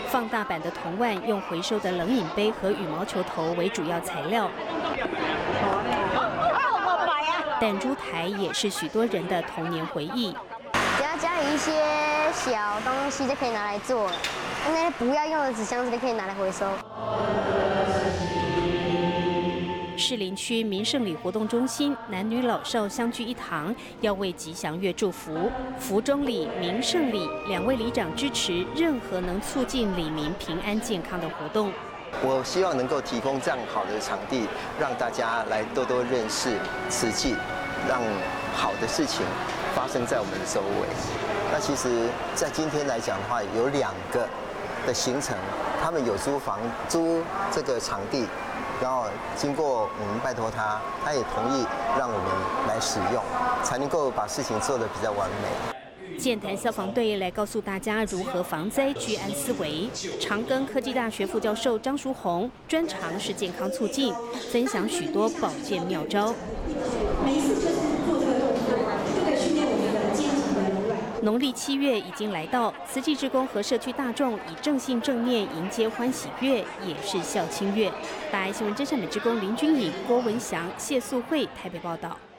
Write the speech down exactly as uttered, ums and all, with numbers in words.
放大版的铜腕用回收的冷饮杯和羽毛球头为主要材料。弹珠台也是许多人的童年回忆。 只要家里一些小东西就可以拿来做了，那些不要用的纸箱子就可以拿来回收。 士林区民盛里活动中心，男女老少相聚一堂，要为吉祥月祝福。福中里、民盛里两位里长支持任何能促进里民平安健康的活动。 我希望能够提供这样好的场地，让大家来多多认识慈济，让好的事情发生在我们的周围。那其实，在今天来讲的话，有两个的行程，他们有租房租这个场地，然后经过我们拜托他，他也同意让我们来使用，才能够把事情做得比较完美。 健谈消防队来告诉大家如何防灾居安思危。长庚科技大学副教授张淑红专长是健康促进，分享许多保健妙招。每一次就是做这个动作，就可以训练我们的肩颈的柔软。农历七月已经来到，慈济志工和社区大众以正信正念迎接欢喜月，也是孝亲月。大爱新闻真善美志工林君颖、郭文祥、谢素慧台北报道。